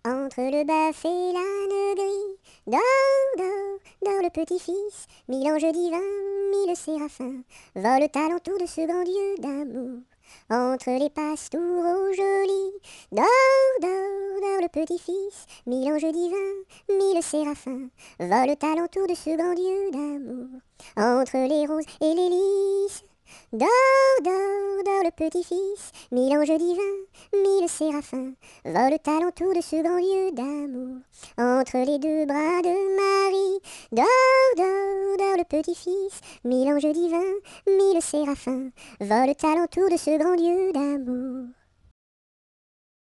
Entre le bœuf et l'âne gris, dors, dors, dors le petit-fils, mille anges divins, mille séraphins, volent alentour de ce grand Dieu d'amour. Entre les pastours aux jolis, dors, dors, dors le petit-fils, mille anges divins, mille séraphins, volent alentour de ce grand Dieu d'amour. Entre les roses et les lys, dors, dors, dors le petit-fils, mille anges divins, mille séraphins, volent alentour de ce grand Dieu d'amour. Entre les deux bras de Marie, dors, dors, dors le petit-fils, mille anges divins, mille séraphins, volent alentour de ce grand Dieu d'amour.